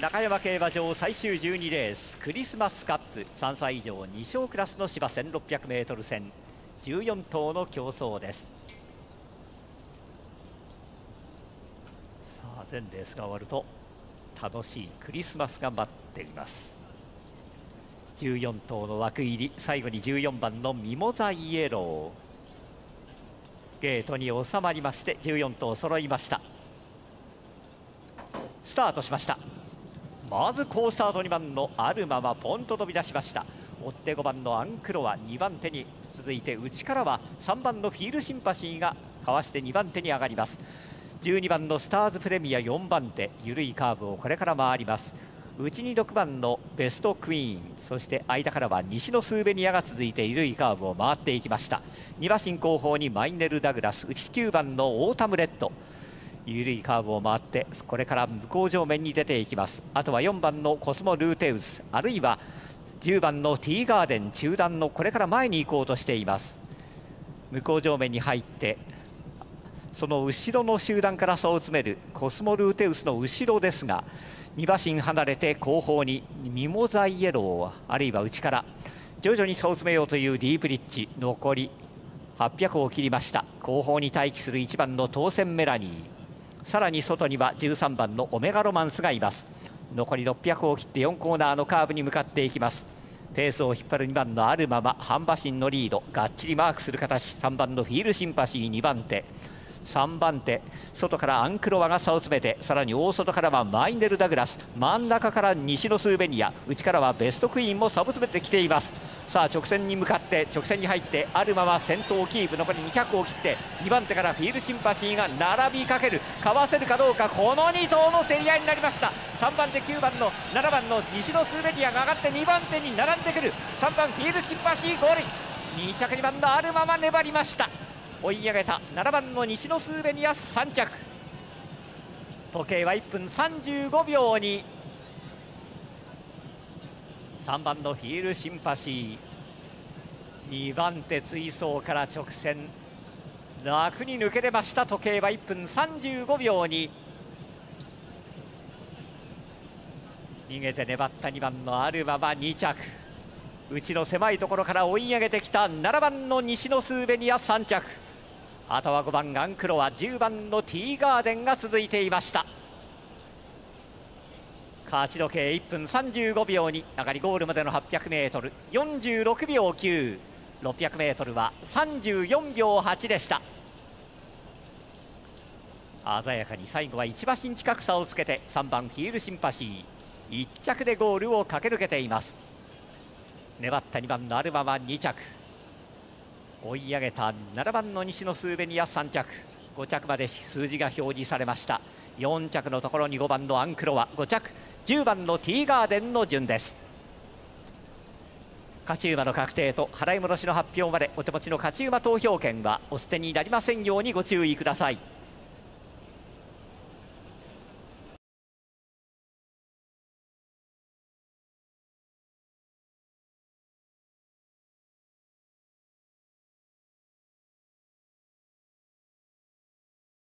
中山競馬場最終12レースクリスマスカップ3歳以上2勝クラスの芝 1600m 戦14頭の競走です。さあ全レースが終わると楽しいクリスマスが待っています。14頭の枠入り、最後に14番のミモザイエローゲートに収まりまして14頭揃いました。スタートしました。まず好スタート2番のアルマはポンと飛び出しました。追って5番のアンクロは2番手に続いて、内からは3番のフィールシンパシーがかわして2番手に上がります。12番のスターズプレミア4番手、緩いカーブをこれから回ります。内に6番のベストクイーン、そして間からは西のスーベニアが続いて緩いカーブを回っていきました。2馬身後方にマイネル・ダグラス、内9番のオータムレッド、緩いカーブを回ってこれから向こう上面に出ていきます。あとは4番のコスモ・ルーテウス、あるいは10番のティーガーデン、中段のこれから前に行こうとしています。向こう上面に入ってその後ろの集団から差を詰めるコスモ・ルーテウスの後ろですが、2馬身離れて後方にミモザイエロー、あるいは内から徐々に差を詰めようというディープリッジ。残り800を切りました。後方に待機する1番の当選メラニー、さらに外には13番のオメガロマンスがいます。残り600を切って4コーナーのカーブに向かっていきます。ペースを引っ張る2番のアルマは半馬身のリード、がっちりマークする形。3番のフィールシンパシー2番手、3番手外からアンクロワが差を詰めて、さらに大外からはマイネル・ダグラス、真ん中から西のスーベニア、内からはベストクイーンも差を詰めてきています。さあ直線に向かって直線に入って、アルマは先頭をキープ。残り200を切って2番手からフィールシンパシーが並びかける。かわせるかどうか、この2頭の競り合いになりました。3番手9番の7番の西のスーベニアが上がって2番手に並んでくる。3番フィールシンパシーゴールイン、2着2番のアルマは粘りました。追い上げた7番の西のスーベニア3着。時計は1分35秒に3番のフィールシンパシー、2番手追走から直線楽に抜けれました。時計は1分35秒に逃げて粘った2番のアルマは2着。内の狭いところから追い上げてきた7番の西のスーベニア3着。あとは5番アンクロワ、10番のティーガーデンが続いていました。勝ち時計1分35秒に上がり、ゴールまでの 800m46 秒9、 600m は34秒8でした。鮮やかに最後は1馬身近く差をつけて3番フィールシンパシー1着でゴールを駆け抜けています。粘った2番のアルマは2着、追い上げた7番の西のスーベニア3着、5着まで数字が表示されました。4着のところに5番のアンクロワ、5着10番のティーガーデンの順です。勝ち馬の確定と払い戻しの発表までお手持ちの勝ち馬投票券はお捨てになりませんようにご注意ください。